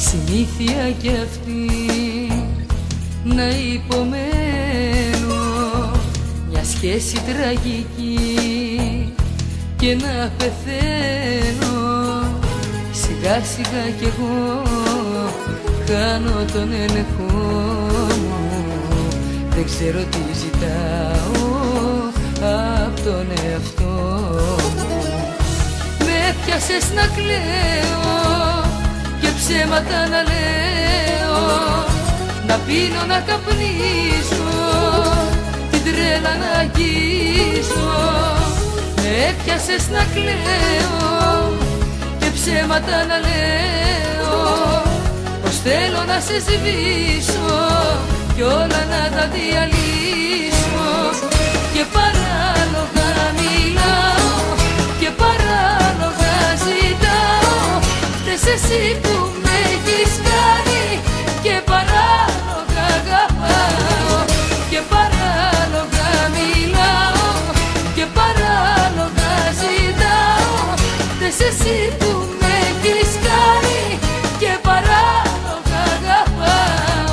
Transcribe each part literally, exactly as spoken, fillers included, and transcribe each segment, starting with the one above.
συνήθεια κι αυτή να υπομένω μια σχέση τραγική και να πεθαίνω. Σιγά σιγά κι εγώ χάνω τον έλεγχο μου, δεν ξέρω τι ζητάω απ' τον εαυτό μου. Με πιάσες να κλαίω και ψέματα να λέω, να πίνω να καπνίζω, την τρέλα να αγγίζω. Με πιάσες να κλαίω και ψέματα να λέω, πως θέλω να σε σβήσω κι όλα να τα διαλύσω. Και παράλογα μιλάω και παράλογα ζητάω, φταίς εσύ που με έχεις κάνει και παράλογα αγαπάω. Και παράλογα μιλάω και παράλογα ζητάω, φταίς εσύ που με έχεις κάνει και παράλογα αγαπάω.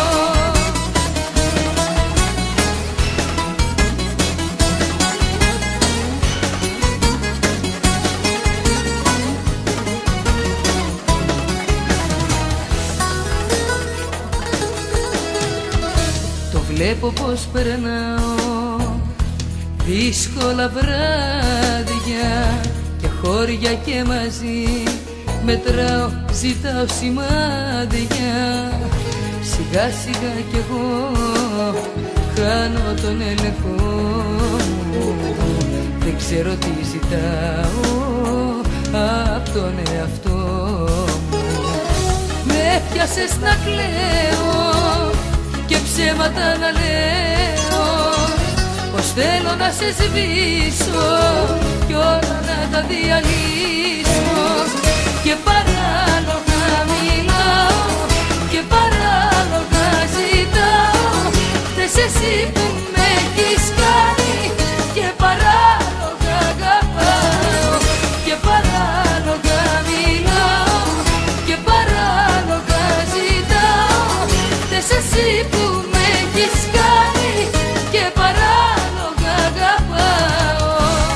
Το βλέπω πως περνάω δύσκολα βράδια και χώρια και μαζί μετράω, ζητάω σημάδια. Σιγά σιγά κι εγώ χάνω τον έλεγχο μου, δεν ξέρω τι ζητάω απ' τον εαυτό μου. Με πιάσες να κλαίω και ψέματα να λέω, πως θέλω να σε σβήσω κι όλα να τα διαλύσω. Και παράλογα μιλάω και παράλογα ζητάω, φταίς εσύ που με έχεις κάνει και παράλογα αγαπάω. Και παράλογα μιλάω και παράλογα ζητάω, φταίς εσύ που με έχεις κάνει και παράλογα αγαπάω.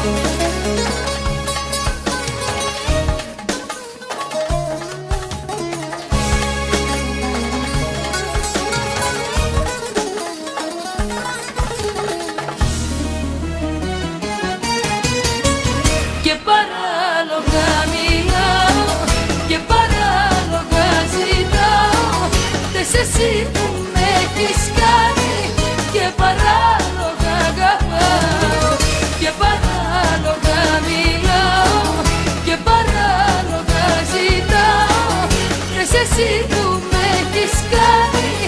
Και παράλογα μιλάω και παράλογα ζητάω, φταίς εσύ που με έχεις κάνει και παράλογα αγαπάω. Και παράλογα μιλάω και παράλογα ζητάω, φταίς εσύ που με έχεις κάνει